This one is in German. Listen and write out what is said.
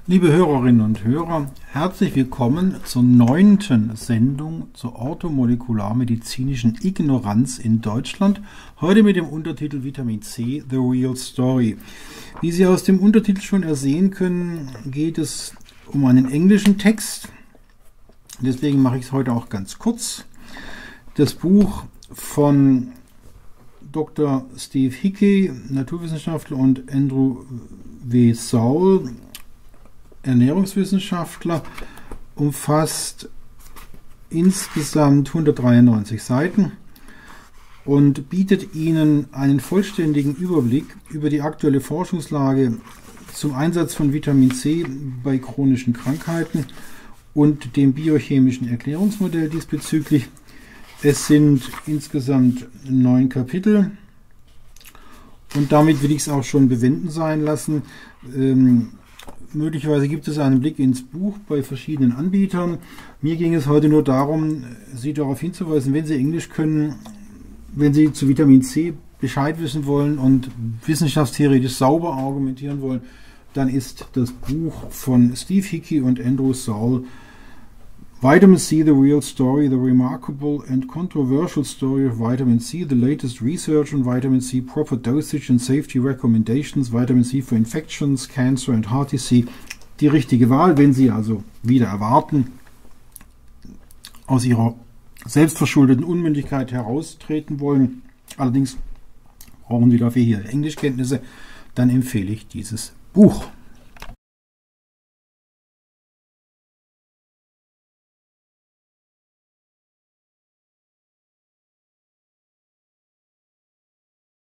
Liebe Hörerinnen und Hörer, herzlich willkommen zur 9. Sendung zur orthomolekularmedizinischen Ignoranz in Deutschland. Heute mit dem Untertitel Vitamin C, The Real Story. Wie Sie aus dem Untertitel schon ersehen können, geht es um einen englischen Text. Deswegen mache ich es heute auch ganz kurz. Das Buch von Dr. Steve Hickey, Naturwissenschaftler, und Andrew W. Saul, Ernährungswissenschaftler, umfasst insgesamt 193 Seiten und bietet Ihnen einen vollständigen Überblick über die aktuelle Forschungslage zum Einsatz von Vitamin C bei chronischen Krankheiten und dem biochemischen Erklärungsmodell diesbezüglich. Es sind insgesamt 9 Kapitel und damit will ich es auch schon bewenden sein lassen. Möglicherweise gibt es einen Blick ins Buch bei verschiedenen Anbietern. Mir ging es heute nur darum, Sie darauf hinzuweisen, wenn Sie Englisch können, wenn Sie zu Vitamin C Bescheid wissen wollen und wissenschaftstheoretisch sauber argumentieren wollen, dann ist das Buch von Steve Hickey und Andrew Saul, Vitamin C, The Real Story, The Remarkable and Controversial Story of Vitamin C, The Latest Research on Vitamin C, Proper Dosage and Safety Recommendations, Vitamin C for Infections, Cancer and Heart Disease. Die richtige Wahl, wenn Sie also wieder erwarten, aus Ihrer selbstverschuldeten Unmündigkeit heraustreten wollen. Allerdings brauchen Sie dafür hier Englischkenntnisse, dann empfehle ich dieses Buch.